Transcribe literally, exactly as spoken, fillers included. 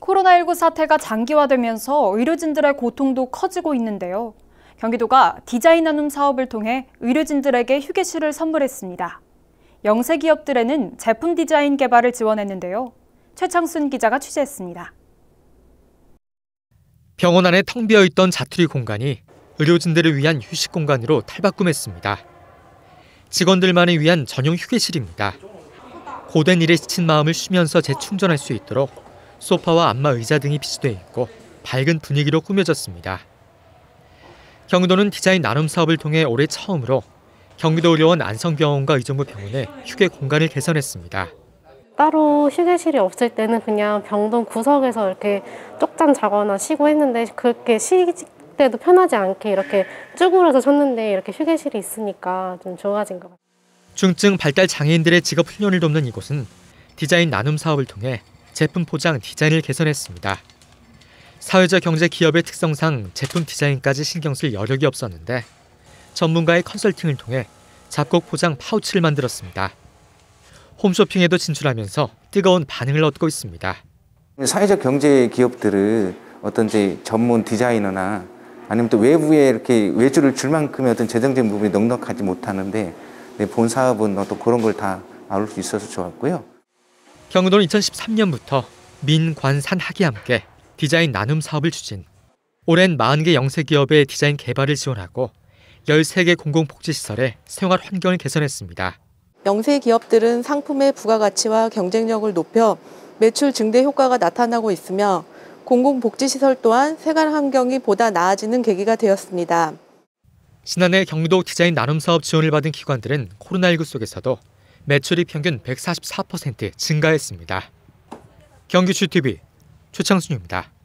코로나십구 사태가 장기화되면서 의료진들의 고통도 커지고 있는데요. 경기도가 디자인 나눔 사업을 통해 의료진들에게 휴게실을 선물했습니다. 영세 기업들에는 제품 디자인 개발을 지원했는데요. 최창순 기자가 취재했습니다. 병원 안에 텅 비어있던 자투리 공간이 의료진들을 위한 휴식 공간으로 탈바꿈했습니다. 직원들만을 위한 전용 휴게실입니다. 고된 일에 지친 마음을 쉬면서 재충전할 수 있도록 소파와 안마 의자 등이 비치돼 있고 밝은 분위기로 꾸며졌습니다. 경기도는 디자인 나눔 사업을 통해 올해 처음으로 경기도의료원 안성병원과 의정부 병원의 휴게 공간을 개선했습니다. 따로 휴게실이 없을 때는 그냥 병동 구석에서 이렇게 쪽잠 자거나 쉬고 했는데 그렇게 쉴 때도 편하지 않게 이렇게 쭈그려서 섰는데 이렇게 휴게실이 있으니까 좀 좋아진 것 같아요. 중증 발달 장애인들의 직업 훈련을 돕는 이곳은 디자인 나눔 사업을 통해 제품 포장 디자인을 개선했습니다. 사회적 경제 기업의 특성상 제품 디자인까지 신경 쓸 여력이 없었는데 전문가의 컨설팅을 통해 잡곡 포장 파우치를 만들었습니다. 홈쇼핑에도 진출하면서 뜨거운 반응을 얻고 있습니다. 사회적 경제 기업들은 어떤 이제 전문 디자이너나 아니면 또 외부에 이렇게 외주를 줄 만큼의 어떤 재정적인 부분이 넉넉하지 못하는데 본 사업은 또 그런 걸 다 아울 수 있어서 좋았고요. 경기도는 이천십삼 년부터 민, 관, 산, 학이 함께 디자인 나눔 사업을 추진. 올해는 사십 개 영세 기업의 디자인 개발을 지원하고 열세 개 공공복지시설의 생활 환경을 개선했습니다. 영세 기업들은 상품의 부가가치와 경쟁력을 높여 매출 증대 효과가 나타나고 있으며 공공복지시설 또한 생활 환경이 보다 나아지는 계기가 되었습니다. 지난해 경기도 디자인 나눔 사업 지원을 받은 기관들은 코로나십구 속에서도 매출이 평균 백사십사 퍼센트 증가했습니다. 경기추티비 최창순입니다.